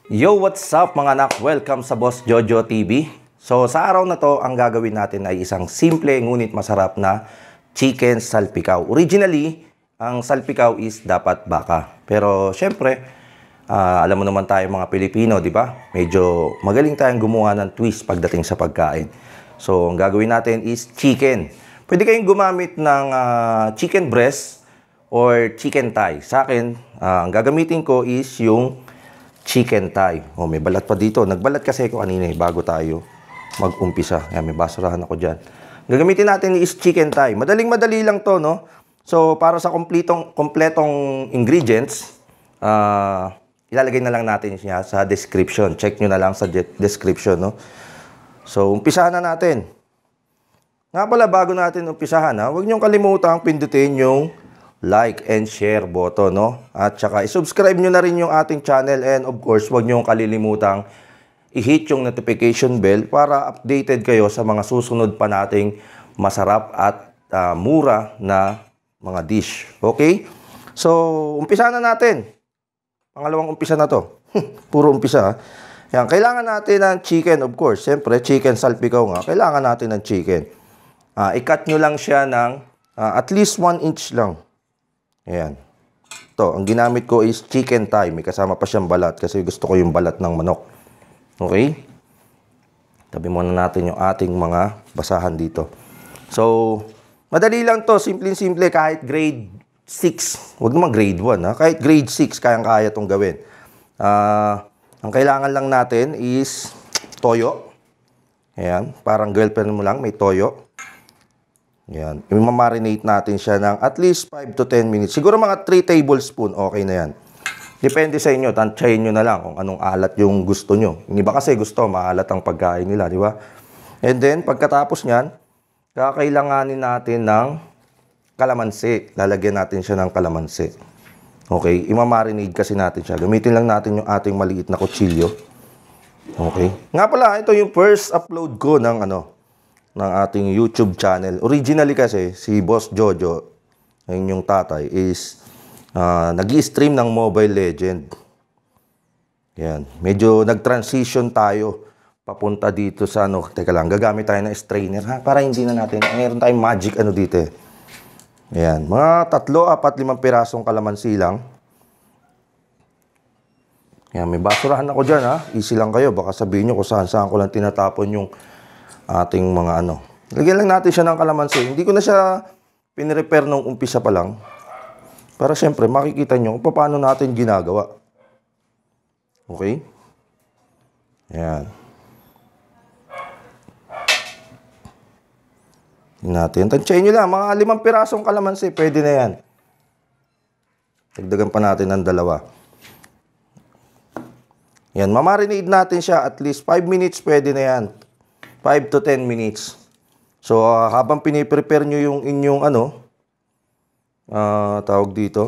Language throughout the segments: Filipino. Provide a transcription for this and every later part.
Yo, what's up mga anak? Welcome sa Boss Jojo TV. So, sa araw na to, ang gagawin natin ay isang simple ngunit masarap na chicken salpikaw. Originally, ang salpikaw is dapat baka. Pero, syempre, alam mo naman tayo mga Pilipino, di ba? Medyo magaling tayong gumawa ng twist pagdating sa pagkain. So, ang gagawin natin is chicken. Pwede kayong gumamit ng chicken breast or chicken thigh. Sa akin, ang gagamitin ko is yung chicken thigh. Oh, may balat pa dito. Nagbalat kasi ako kanina bago tayo mag-umpisa. Yan, may basurahan ako dyan. Gagamitin natin is chicken thigh. Madaling-madali lang to, no? So, para sa kompletong ingredients, ilalagay na lang natin siya sa description. Check nyo na lang sa description, no? So, umpisahan na natin. Nga pala, bago natin umpisahan, huwag nyo kalimutang pindutin yung like and share button, no? At saka i-subscribe nyo na rin yung ating channel, and of course, huwag nyo kalilimutang i-hit yung notification bell para updated kayo sa mga susunod pa nating masarap at mura na mga dish. Okay? So, umpisa na natin. Pangalawang umpisa na to. Puro umpisa. Yan, kailangan natin ng chicken, of course. Siyempre, chicken salpikaw nga. Kailangan natin ng chicken. I-cut nyo lang siya ng at least 1 inch lang. Ayan. Ito, ang ginamit ko is chicken thigh. May kasama pa siyang balat kasi gusto ko yung balat ng manok. Okay? Tabi muna natin yung ating mga basahan dito. So, madali lang to. Simple-simple. Kahit grade 6. Huwag naman grade 1. Ha? Kahit grade 6, kayang-kaya itong gawin. Ang kailangan lang natin is toyo. Ayan. Parang girlfriend mo lang, may toyo. Yan. I-marinate natin siya ng at least 5 to 10 minutes. Siguro mga 3 tablespoon, okay na yan. Depende sa inyo, tansyahin nyo na lang kung anong alat yung gusto nyo. Yung iba kasi gusto, maalat ang pagkain nila, di ba? And then, pagkatapos nyan, kakailanganin natin ng kalamansi. Lalagyan natin siya ng kalamansi. Okay? I-marinate kasi natin siya. Gamitin lang natin yung ating maliit na kutsilyo. Okay? Nga pala, ito yung first upload ko ng ng ating YouTube channel. Originally kasi, si Boss Jojo, yung tatay, is nag-i-stream ng Mobile Legend. Yan. Medyo nag-transition tayo papunta dito sa teka lang, gagamit tayo ng strainer, ha? Para hindi na natin, mayroon tayong magic dito eh. Yan. Mga 3, 4, 5 pirasong kalamansi lang. Yan. May basurahan ako dyan, ha? Easy lang kayo. Baka sabihin nyo kung saan ko lang tinatapon yung ating mga Lagyan lang natin siya ng kalamansi. Hindi ko na siya pinrepair nung umpisa pa lang. Para syempre makikita nyo kung paano natin ginagawa. Okay? Ayan. Natin. Tansyahin nyo lang. Mga 5 pirasong kalamansi. Pwede na yan. Dagdagan pa natin ng 2. Yan. Mamarinate natin siya. At least 5 minutes pwede na yan. 5 to 10 minutes. So, habang piniprepare nyo yung inyong tawag dito,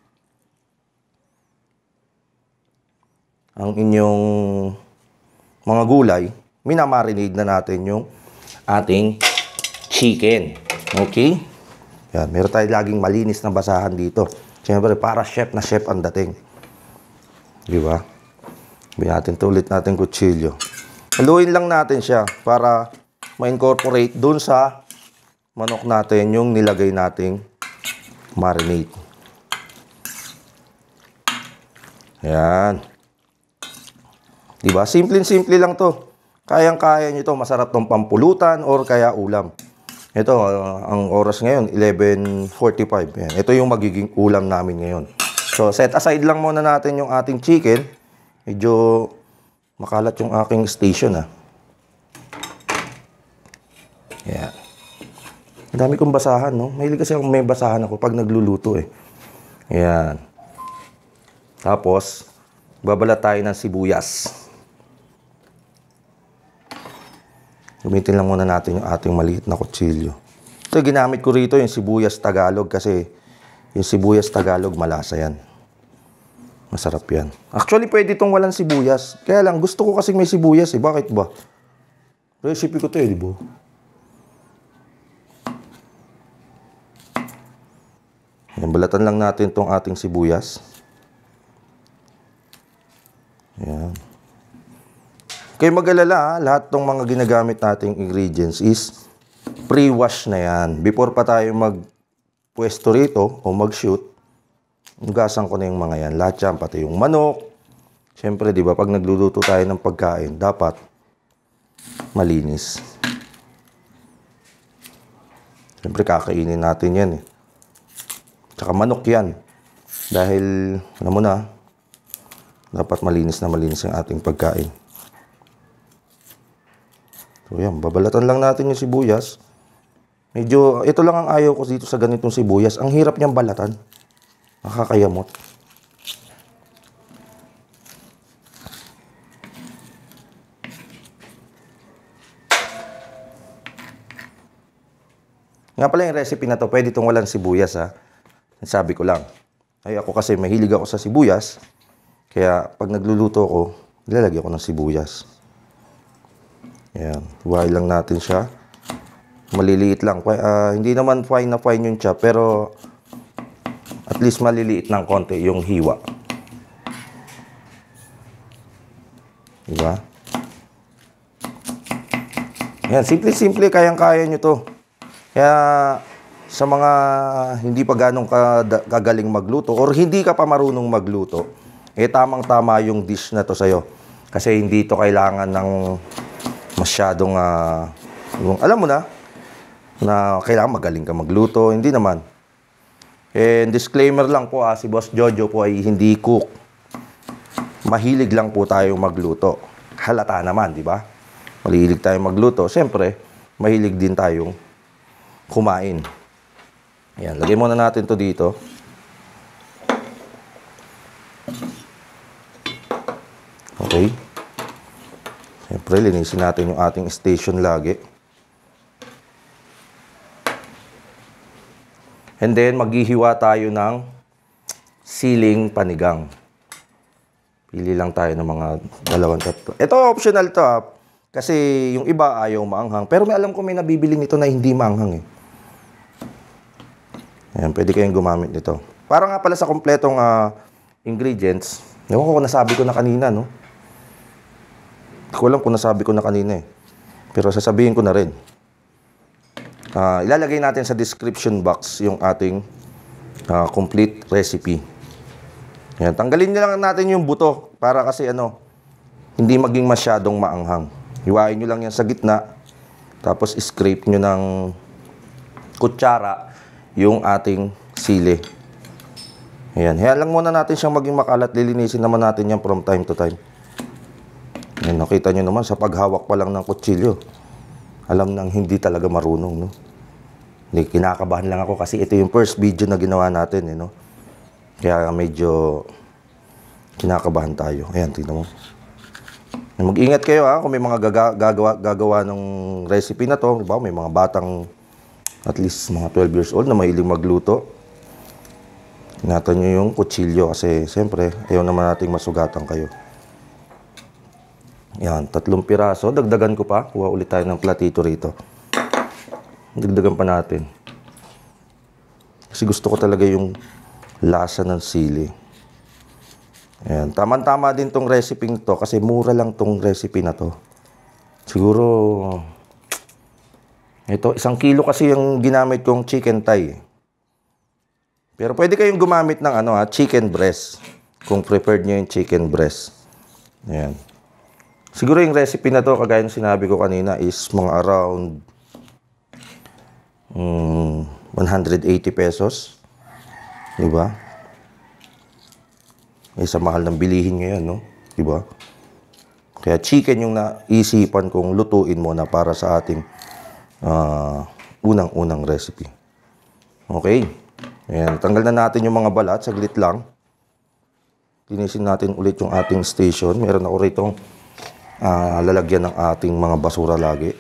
ang inyong mga gulay, minamarinate na natin yung ating chicken. Okay? Yan, meron tayo laging malinis na basahan dito. Siyempre, para chef na chef ang dating. Di ba? Ulit natin kutsilyo. Haluin lang natin siya para ma-incorporate dun sa manok natin yung nilagay nating marinate. Ayan. Diba? Simple lang to. Kayang-kaya nyo to. Masarap tong pampulutan or kaya ulam. Ito, ang oras ngayon, 11:45. Ayan. Ito yung magiging ulam namin ngayon. So, set aside lang muna natin yung ating chicken. Medyo makalat yung aking station, Yeah. Ang dami kong basahan, no? Mahilig kasi akong may basahan ako pag nagluluto, eh. Ayan. Tapos, babalat tayo ng sibuyas. Gamitin lang muna natin yung ating maliit na kutsilyo. Ito, ginamit ko rito yung sibuyas Tagalog kasi yung sibuyas Tagalog, malasa yan. Masarap yan. Actually, pwede itong walang sibuyas. Kaya lang, gusto ko kasi may sibuyas, eh. Bakit ba? Recipe ko ito, eh, di ba? Balatan lang natin itong ating sibuyas. Ayan. kayo mag-alala, lahat ng mga ginagamit nating ingredients is pre-wash na yan. Before pa tayo magpwesto rito o mag-shoot, hugasan ko na yung mga yan. Lahat yan, pati yung manok. Siyempre, di ba, pag nagluluto tayo ng pagkain, dapat malinis. Siyempre, kakainin natin yan eh. Tsaka manok yan. Dahil, alam mo na, dapat malinis na malinis ang ating pagkain. So yan, babalatan lang natin yung sibuyas. Medyo, ito lang ang ayaw ko dito sa ganitong sibuyas. Ang hirap niyang balatan. Nakakayamot. Nga pala yung recipe na to, pwede itong walang sibuyas ha. Sabi ko lang. Ay ako kasi mahilig ako sa sibuyas. Kaya pag nagluluto ko, nilalagyan ko ng sibuyas. Ayan. Huwain lang natin siya. Maliliit lang. Hindi naman fine na fine yung chop, pero at least maliliit ng konti yung hiwa. Diba? Ayan. Simple-simple, kayang-kaya nyo to. Kaya sa mga hindi pa ganong kagaling magluto or hindi ka pa marunong magluto, eh tamang-tama yung dish na to sa'yo. Kasi hindi to kailangan ng masyadong, alam mo na kailangan magaling ka magluto. Hindi naman. And disclaimer lang po, si Boss Jojo po ay hindi cook. Mahilig lang po tayo magluto. Halata naman, di ba? Mahilig tayo magluto. Siyempre, mahilig din tayong kumain. Ayan, lagay muna natin to dito. Okay. Siyempre, linisin natin yung ating station lagi. And then, maghihiwa tayo ng siling panigang. Pili lang tayo ng mga 2-3. Ito, optional to ha. Kasi yung iba ayaw maanghang. Pero may alam ko may nabibili nito na hindi maanghang eh. Ayan, pwede kayong gumamit nito. Para nga pala sa kompletong ingredients, ewan ko kung nasabi ko na kanina, no? Hindi ko alam kung nasabi ko na kanina eh. Pero sasabihin ko na rin. Ilalagay natin sa description box yung ating complete recipe. Ayan, tanggalin nyo lang natin yung buto para kasi hindi maging masyadong maanghang. Hiwain nyo lang yan sa gitna. Tapos scrape nyo ng kutsara yung ating sili. Ayan. Hayaan lang muna natin siyang maging makalat. Lilinisin naman natin yan from time to time. Ayan, nakita nyo naman sa paghawak pa lang ng kutsilyo. Alam nang hindi talaga marunong, no? Hindi, kinakabahan lang ako kasi ito yung first video na ginawa natin, no? Kaya medyo kinakabahan tayo. Ayan, tingnan mo. Mag-ingat kayo, ha? Kung may mga gagawa ng recipe na to. Diba? May mga batang at least mga 12 years old na mahilig magluto. Ingatan nyo yung kutsilyo kasi siyempre ayaw naman nating masugatan kayo. Yan, 3 piraso. Dagdagan ko pa. Kuha ulit tayo ng platito rito. Dagdagan pa natin. Kasi gusto ko talaga yung lasa ng sili. Ayan, tama-tama din tong recipe to kasi mura lang tong recipe na to. Siguro ito, 1 kilo kasi yung ginamit kong chicken thigh. Pero pwede kayong gumamit ng chicken breast. Kung preferred nyo yung chicken breast. Ayan. Siguro yung recipe na to, kagaya ng sinabi ko kanina, is mga around 180 pesos. Diba? Eh, sa mahal ng bilihin ngayon, no? Diba? Kaya chicken yung naisipan kong lutuin mo na para sa ating unang-unang recipe. Okay. Ayan, tanggal na natin yung mga balat. Saglit lang. Linisin natin ulit yung ating station. Meron ako rito lalagyan ng ating mga basura lagi.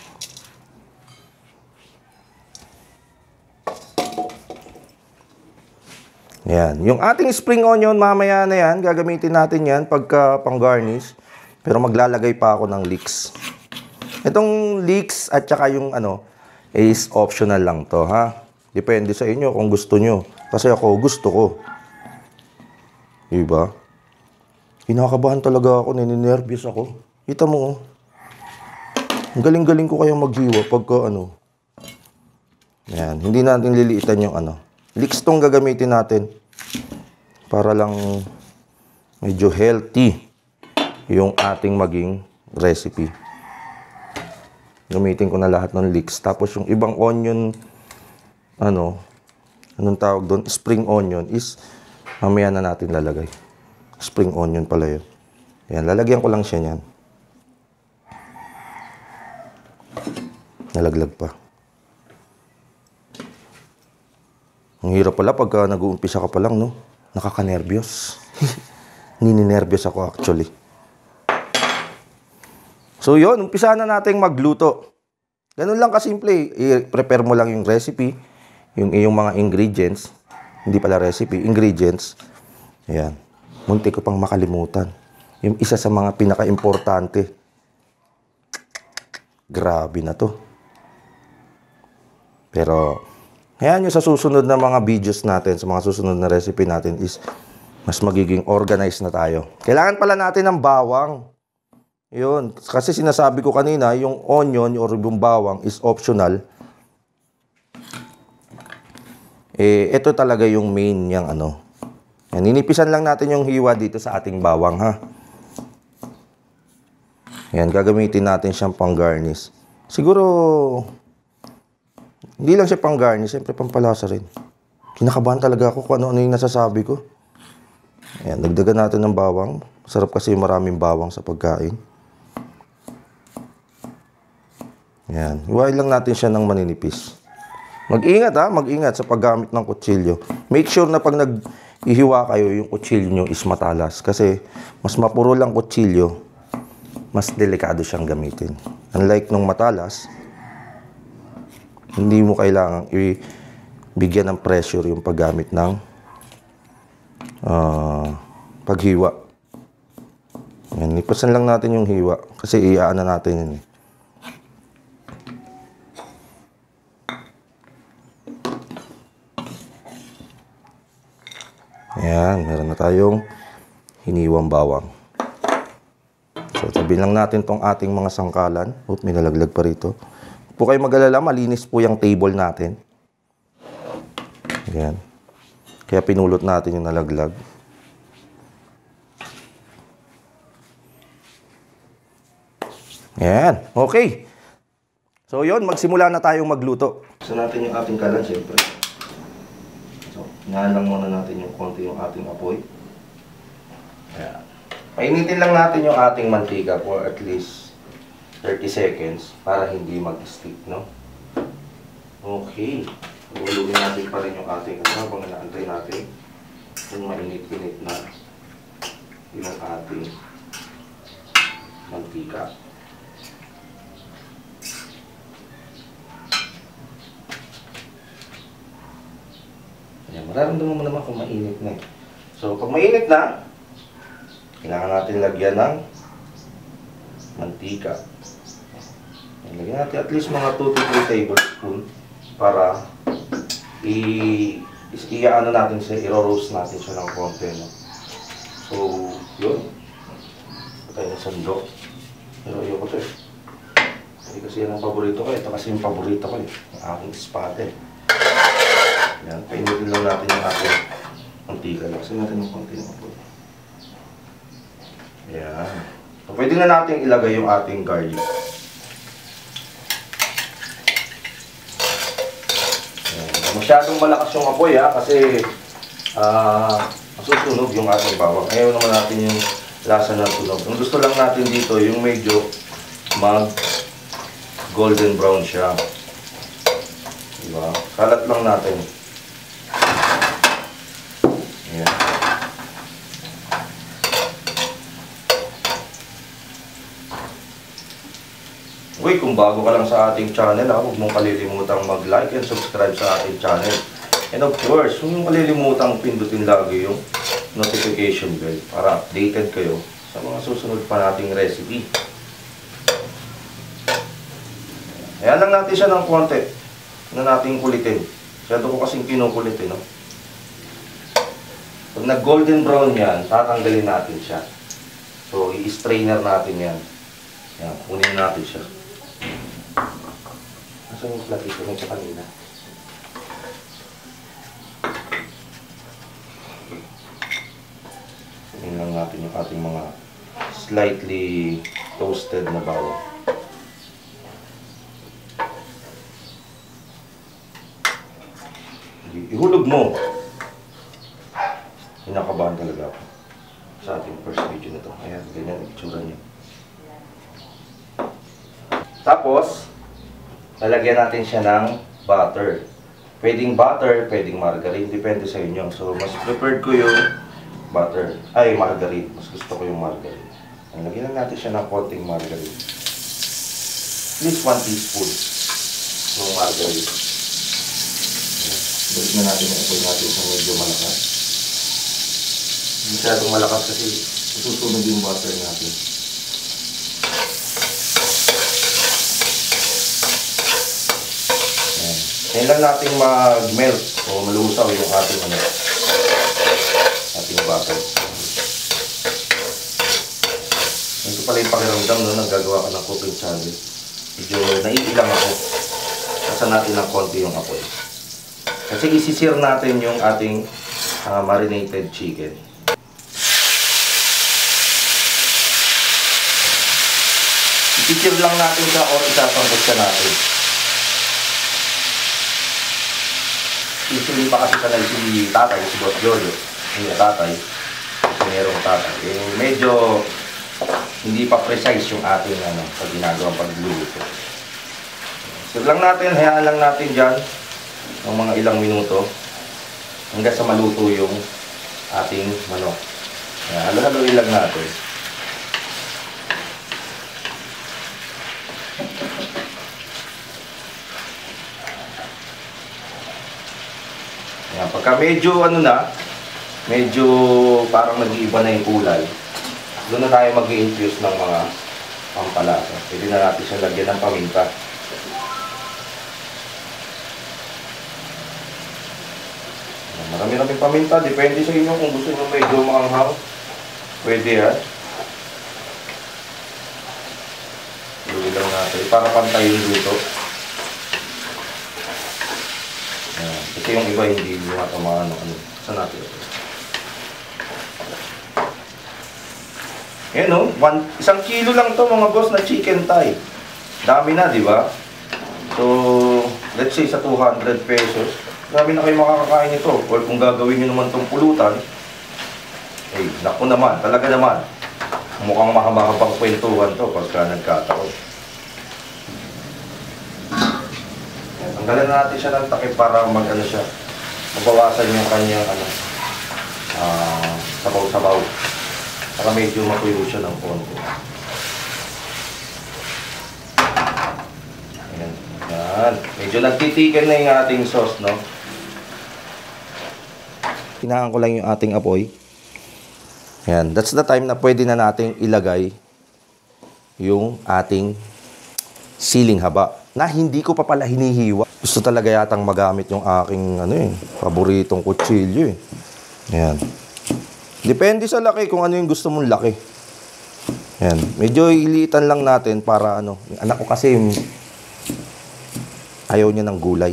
Ayan. Yung ating spring onion, mamaya na yan. Gagamitin natin yan pagka pang-garnish. Pero maglalagay pa ako ng leeks. Itong leeks at saka yung is optional lang to, ha? Depende sa inyo kung gusto nyo. Kasi ako, gusto ko. Diba? Kinakabahan talaga ako, nininervyos ako. Kita mo, oh. Ang galing-galing ko kayang maghiwa pagka ano. Yan, hindi natin liliitan yung ano. Leeks tong gagamitin natin para lang medyo healthy yung ating maging recipe. Gamitin ko na lahat ng leeks. Tapos yung ibang onion, anong tawag doon? Spring onion is mamaya na natin lalagay. Spring onion pala yun. Yan, lalagyan ko lang siya niyan. Nalaglag pa. Ang hirap pala pagka nag-uumpisa ka pa lang, no? Nakaka-nervyos. Nininervyos ako actually. So yun, umpisa na natin magluto. Ganun lang kasimple. I-prepare mo lang yung recipe, yung iyong mga ingredients. Hindi pala recipe, ingredients. Ayan. Munti ko pang makalimutan. Yung isa sa mga pinaka-importante. Grabe na to. Pero, ayan yung sa susunod na mga videos natin, sa mga susunod na recipe natin is mas magiging organized na tayo. Kailangan pala natin ng bawang. Yun. Kasi sinasabi ko kanina, yung onion or yung bawang is optional. Ito talaga yung main niyang ano. Yan, ninipisan lang natin yung hiwa dito sa ating bawang, ha. Yan, gagamitin natin siyang pang-garnish. Siguro, hindi lang siya pang-garnish, siyempre pampalasa rin. Kinakabahan talaga ako kung ano-ano yung nasasabi ko. Ayan, dagdagan natin ng bawang. Sarap kasi maraming bawang sa pagkain. Ayan, iwain lang natin siya ng maninipis. Mag-ingat ha, mag-ingat sa paggamit ng kutsilyo. Make sure na pag nag-ihiwa kayo, yung kutsilyo nyo is matalas. Kasi mas mapuro lang kutsilyo, mas delikado siyang gamitin. Unlike nung matalas, hindi mo kailangang ibigyan ng pressure yung paggamit ng paghiwa. Yan, ipasan lang natin yung hiwa kasi iaan na natin yun. Ayan, meron na tayong hiniwang bawang. So, tabi lang natin tong ating mga sangkalan. Oop, may nalaglag pa rito. Po kayo mag-alala, malinis po yung table natin. Ayan. Kaya pinulot natin yung nalaglag. Ayan. Okay. So, yun. Magsimula na tayong magluto. Gusto natin yung ating kalan, siyempre. So, hinaan lang muna natin yung konti yung ating apoy. Ayan. Painitin lang natin yung ating mantika for at least 30 seconds para hindi mag-stick, no? Okay. Ulugin natin pa rin yung ating habang inaantay natin yung mainit-init na yung ating mantika. Ayan, mararamdaman mo naman kung mainit na eh. So, pag mainit na, kailangan natin lagyan ng mantika. Lagyan natin at least mga 2 to 3 tablespoon para i-ano natin siya, i-roast natin siya ng konti, no? So, yun. Patay na sandok. Pero ayoko to eh. Hindi kasi yan ang paborito ko. Ito kasi yung paborito ko eh. Ang aking spate. Yan, painitin lang natin yung ating mantika. Laksan natin yung konti ng apoy. Yan. So, pwede na natin ilagay yung ating garlic. Masyadong malakas yung apoy ha, kasi masusunog yung ating bawang. Ayaw naman natin yung lasa ng tunog. Ang gusto lang natin dito, yung medyo golden brown siya. Diba? Kalat lang natin. Ayan. Uy, kung bago ka lang sa ating channel, huwag mong kalilimutang mag-like and subscribe sa ating channel. And of course, huwag mong kalilimutang pindutin lagi yung notification bell para updated kayo sa mga susunod pa nating recipe. Ayan lang natin siya ng konti na nating kulitin. Masyado ko kasing kinukulit, no? Pag nag-golden brown yan, tatanggalin natin siya. So, i-strainer natin yan. Yan, kunin natin siya. Nasaan yung platito nung sa kanina? Kunin lang natin yung ating mga slightly toasted na bawang. Ihulog mo. Kinakabahan talaga ako sa ating first video na to. Ayan, ganyan ang itsura niya. Tapos, lalagyan natin siya ng butter. Pwedeng butter, pwedeng margarine. Depende sa inyo. So, mas preferred ko yung butter. Ay, margarine. Mas gusto ko yung margarine. Lagyan natin siya ng konting margarine. At least 1 teaspoon ng margarine. Balik na natin yung apoy natin sa medyo malakas. Masyadong malakas kasi susunog yung butter natin. Ayan. Ayan lang natin mag-melt o malusaw yung ating ating butter. Ito pala yung pakiramdam no, nang gagawa ka ng cooking channel. Medyo naiilang ako. Kasan natin ng konti yung apoy. Kasi isisir natin yung ating marinated chicken. Isisir lang natin siya o isasambot siya natin. Usually pa kasi sanay si tatay, si Boss Jojo. Hindi tatay. Kasi merong tatay. Eh, medyo hindi pa precise yung ating pag ginagawang pagluluto. Sir lang natin, hayaan lang natin dyan ng mga ilang minuto hanggang sa maluto yung ating manok. Halo-haloin lang natin. Ayan, pagka medyo medyo parang nag-iiba na yung kulay, doon na tayo mag-i-infuse ng mga pampalasa. Pwede na natin siya lagyan ng paminta. Marami-raming paminta. Depende sa inyo kung gusto nyo medyo maanghang. Pwede yan. Luwi lang natin para pantay yung luto. Ayan. Kasi yung iba hindi matamaan. Saan natin ito? Ayan o. 1 kilo lang to mga boss na chicken thigh. Dami na, di ba? So, let's say sa 200 pesos. Dami na kayo makakakain ito. Or kung gagawin nyo naman itong pulutan, eh, naku naman, talaga naman. Mukhang mahaba-habang kwentuhan to pagka nagkataon. Tanggalan na natin siya ng takip para siya. Mabawasan yung kanyang sabaw-sabaw. Para medyo matuyo siya ng konti. Ayan. Ayan. Medyo nagtitigan na yung ating sauce, no? Hinaan ko lang yung ating apoy. Ayan. That's the time na pwede na nating ilagay yung ating siling haba. Na hindi ko pa pala hinihiwa. Gusto talaga yatang magamit yung aking paboritong kutsilyo eh. Ayan. Depende sa laki kung ano yung gusto mong laki. Ayan. Medyo iliitan lang natin para yung anak ko kasi ayaw niya ng gulay.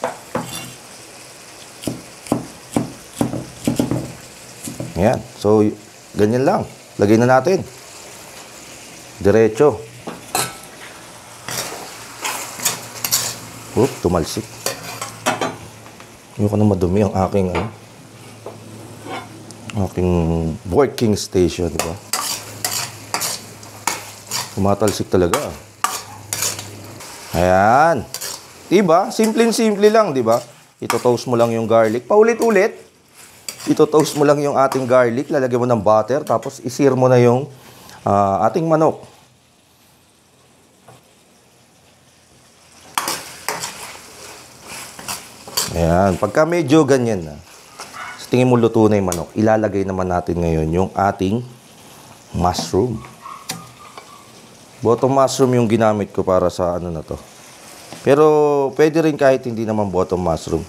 Ayan. So, ganyan lang. Lagay na natin. Diretso. Tumalsik. Ayoko na madumi ang aking working station, di ba? Tumatalsik talaga. Ayan. Diba? Simple-simple lang, di ba? Ito-toast mo lang yung garlic. Paulit-ulit. Ito-toast mo lang yung ating garlic. Lalagyan mo ng butter. Tapos isir mo na yung ating manok. Ayan. Pagka medyo ganyan na, sa tingin mo luto na yung manok, ilalagay naman natin ngayon yung ating mushroom. Bottom mushroom yung ginamit ko para sa na to. Pero pwede rin kahit hindi naman bottom mushroom.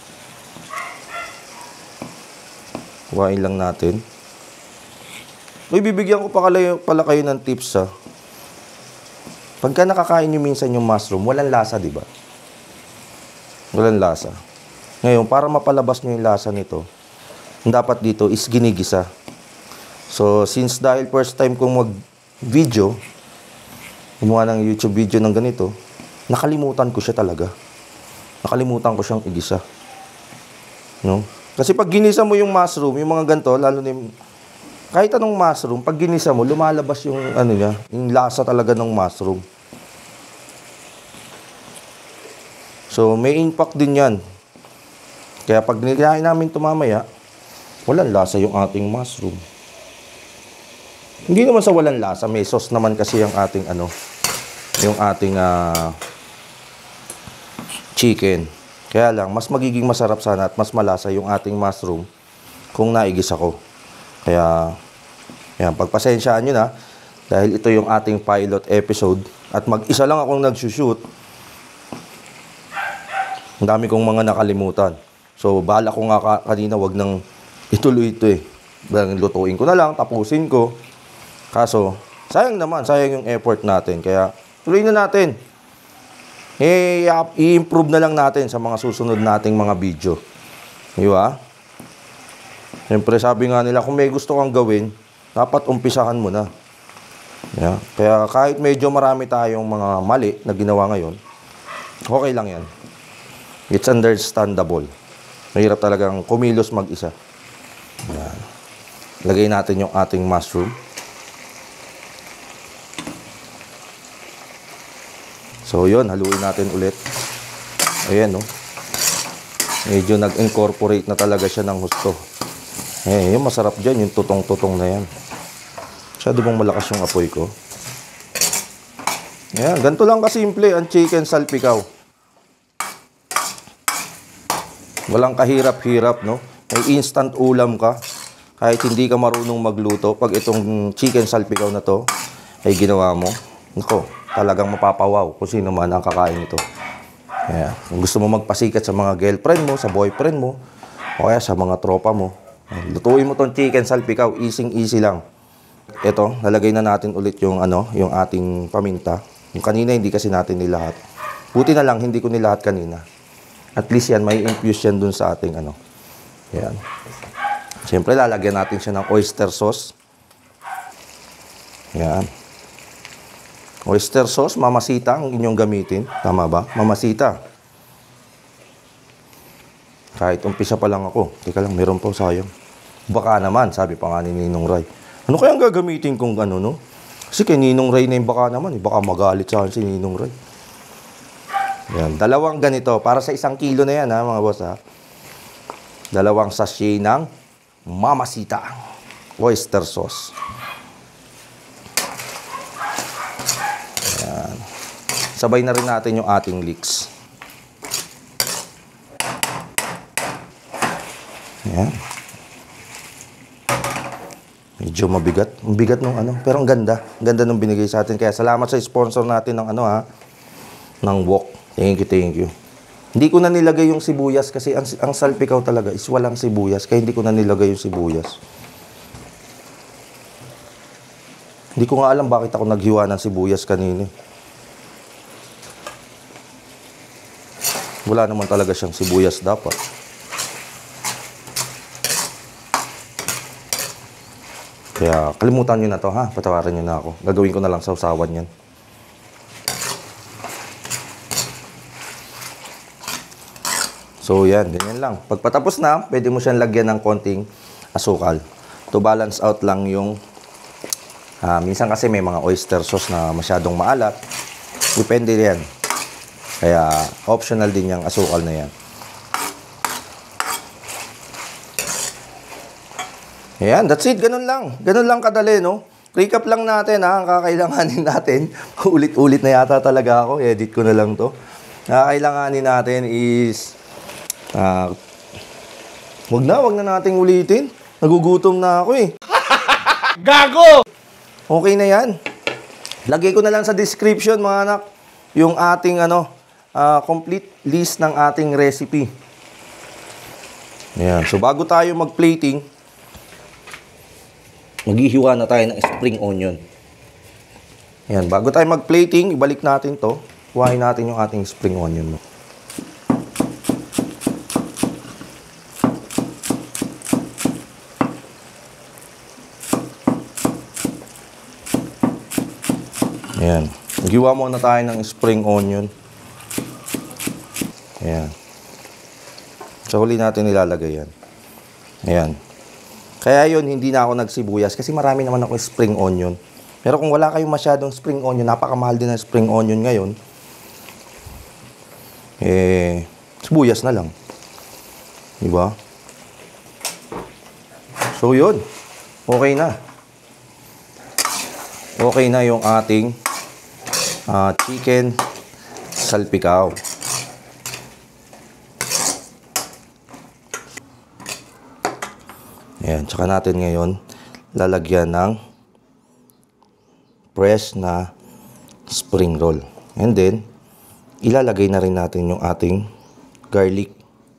Kuhain lang natin. Uy, bibigyan ko pala kayo ng tips, ha. Pagka nakakain nyo minsan yung mushroom, walang lasa, di ba? Walang lasa. Ngayon, para mapalabas nyo yung lasa nito, ang dapat dito is ginigisa. So, since dahil first time kong mag-video, gumawa ng YouTube video ng ganito, nakalimutan ko siya talaga. Nakalimutan ko siyang igisa. No? Kasi pag ginisa mo yung mushroom, yung mga ganito, lalo na yung, kahit anong mushroom, pag ginisa mo, lumalabas yung ano niya, yung lasa talaga ng mushroom. So, may impact din yan. Kaya pag nilikain namin ito mamaya, walang lasa yung ating mushroom. Hindi naman sa walang lasa, may sauce naman kasi yung ating ano, yung ating chicken. Kaya lang, mas magiging masarap sana at mas malasa yung ating mushroom kung naigisa ko. Kaya, yan, pagpasensyaan nyo na, dahil ito yung ating pilot episode at mag-isa lang akong nagsushoot, ang dami kong mga nakalimutan. So, bahala ko nga kanina, wag nang ituloy ito eh. Lutuin ko na lang, tapusin ko. Kaso, sayang naman, sayang yung effort natin. Kaya, tuloy na natin. I-improve na lang natin sa mga susunod nating mga video. Di ba? Siyempre, sabi nga nila, kung may gusto kang gawin, dapat umpisahan mo na. Yeah. Kaya kahit medyo marami tayong mga mali na ginawa ngayon, okay lang yan. It's understandable. Mahirap talagang kumilos mag-isa. Yan. Lagay natin yung ating mushroom. So, yun. Haluin natin ulit. Ayan, no? Medyo nag-incorporate na talaga siya ng husto. Eh, yung masarap dyan, yung tutong-tutong na yan. Masyado bang malakas yung apoy ko? Ayan, ganito lang kasimple ang chicken salpikaw. Walang kahirap-hirap, no? May instant ulam ka. Kahit hindi ka marunong magluto, pag itong chicken salpikaw na to ay ginawa mo, nako, talagang mapapawaw kung sino man ang kakain ito. Kaya, kung gusto mo magpasikat sa mga girlfriend mo, sa boyfriend mo, o kaya sa mga tropa mo, lutuin mo tong chicken salpikaw, easy lang. Ito, nalagay na natin ulit yung yung ating paminta. Yung kanina hindi kasi natin nilahat. Buti na lang hindi ko nilahat kanina. At least yan, may infuse yan dun sa ating Yan. Siyempre, lalagyan natin siya ng oyster sauce. Yan. Oyster sauce, Mamacita ang inyong gamitin. Tama ba? Mamacita. Kahit umpisa pa lang ako. Teka lang, meron pa sayang. Baka naman, sabi pa nga ni Ninong Ray. Ano kayang gagamitin kung no? Kasi kay Ninong Ray na yung baka naman. Baka magalit sa akin si Ninong Ray. Yan, dalawang ganito. Para sa 1 kilo na yan, ha, mga boss, ha. Dalawang sachet ng Mamacita oyster sauce. Yan. Sabay na rin natin yung ating leeks. Yan. Medyo mabigat. Ang bigat nung pero ang ganda. Ang ganda nung binigay sa atin. Kaya salamat sa sponsor natin ng ng wok. Thank you. Hindi ko na nilagay yung sibuyas kasi ang salpikaw talaga is walang sibuyas. Kaya hindi ko na nilagay yung sibuyas. Hindi ko nga alam bakit ako naghiwa ng sibuyas kanina. Wala naman talaga siyang sibuyas dapat. Kaya kalimutan nyo na to, ha? Patawarin nyo na ako. Gagawin ko na lang sa usawan yan. So, yan. Ganyan lang. Pagpatapos na, pwede mo siyang lagyan ng konting asukal. To balance out lang yung... minsan kasi may mga oyster sauce na masyadong maalat. Depende yan. Kaya, optional din yung asukal na yan. Ayan, that's it. Ganun lang. Ganun lang kadali, no? Recap lang natin, ha? Ang kakailanganin natin. Ulit-ulit na yata talaga ako. Edit ko na lang to. Kakailanganin natin is... wag na nating ulitin. Nagugutom na ako eh. Gago! Okay na yan. Lagay ko na lang sa description, mga anak, yung ating complete list ng ating recipe. Ayan. So bago tayo mag-plating, maghihiwa na tayo ng spring onion. Ayan, bago tayo mag-plating, ibalik natin to. Huwain natin yung ating spring onion mo. Ayan. Maghiwa muna tayo ng spring onion. Ayan. So, huli natin nilalagay yan. Ayan. Kaya yun, hindi na ako nagsibuyas kasi marami naman ako spring onion. Pero kung wala kayong masyadong spring onion, napakamahal din ng spring onion ngayon, sibuyas na lang. Diba? So, yun. Okay na. Okay na yung ating chicken salpicao. Ayan, tsaka natin ngayon lalagyan ng fresh na spring roll. And then, ilalagay na rin natin yung ating garlic.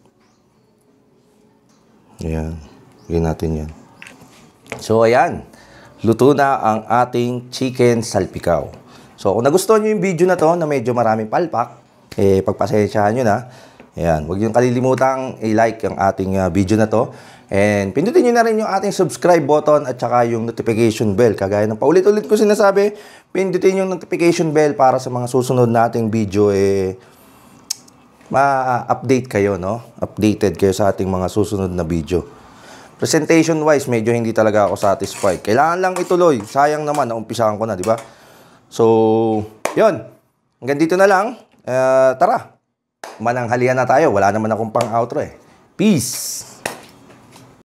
Ayan, lagyan natin yan. So, ayan. Luto na ang ating chicken salpicao. So, kung nagustuhan nyo yung video na to na medyo maraming palpak, pagpasensyahan nyo na. Ayan, huwag nyo kalilimutang i-like ang ating video na to. And pindutin nyo na rin yung ating subscribe button at saka yung notification bell. Kagaya ng paulit-ulit ko sinasabi, pindutin yung notification bell para sa mga susunod nating video, ma-update kayo, no? Updated kayo sa ating mga susunod na video. Presentation-wise, medyo hindi talaga ako satisfied. Kailangan lang ituloy. Sayang naman, naumpisahan ko na, di ba? So, yun. Hanggang dito na lang. Tara. Mananghalian na tayo. Wala naman akong pang-outro eh. Peace!